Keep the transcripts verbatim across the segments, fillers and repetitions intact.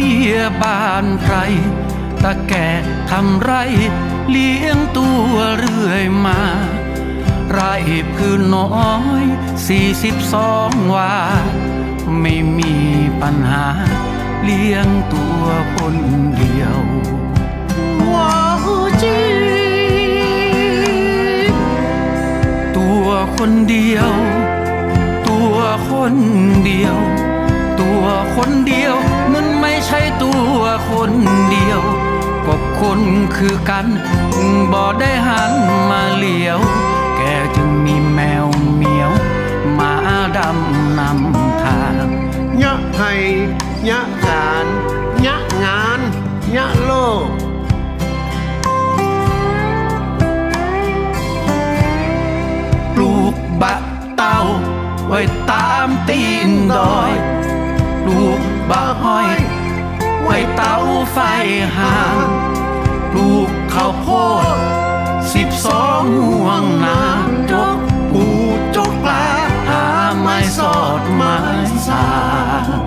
บี้ยบานไพรตะแก่ทำไรเลี้ยงตัวเรื่อยมาไร่พืนน้อยสี่สิบสองวาไม่มีปัญหาเลี้ยงตัวคนเดียวว้าวจีตัวคนเดียวตัวคนเดียวตัวคนเดียวมันไม่ใช่ตัวคนเดียวก็คนคือกันบ่ได้หันมาเลี้ยวแกจึงมีแมวเหมียวมาดำนำทางยะให้ยะการยะงานยะโลกปลูกบะเต้าไว้ตามตีนดอยปลูกบะห้อยไว้เต้าไฟห่างปลูกข้าวโพดสิบสองห่วงนาจกปูจกปลาหาไม้สอดไม้สาง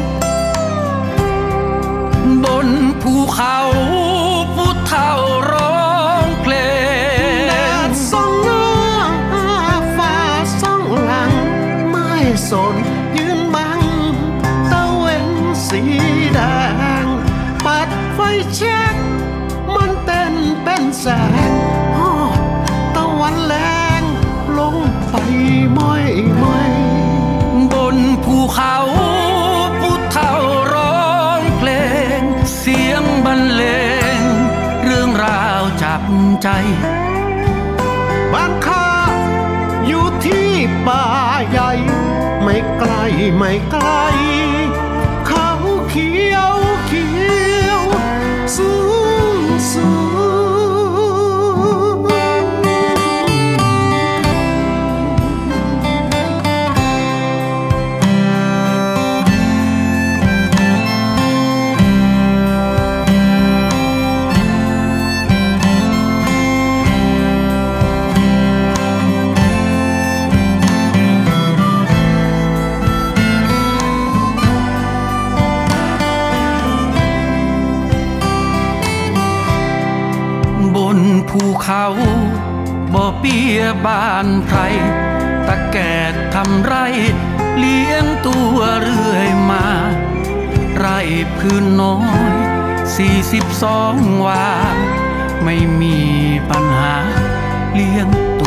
บนภูเขาผู้เฒ่าร้องเพลงแดดส่องหน้าฟ้าส่องหลังไม่สนยืนบังตะเวนสีแดงปัดไฟแช็กมันเต้นเป็นแสงตะวันแรงลงไปม้อยม้อยบนภูเขาผู้เฒ่าร้องเพลงเสียงบรรเลงเรื่องราวจับใจบ้านข้าอยู่ที่ป่าใหญ่ไม่ไกลไม่ไกลเขาเขียวเขียวสูงสูงบนภูเขาบ่เบี้ยบานไพรตะแก่ทำไรเลี้ยงตัวเรื่อยมาไร่พืนน้อยสี่สิบสองวาไม่มีปัญหาเลี้ยงตัว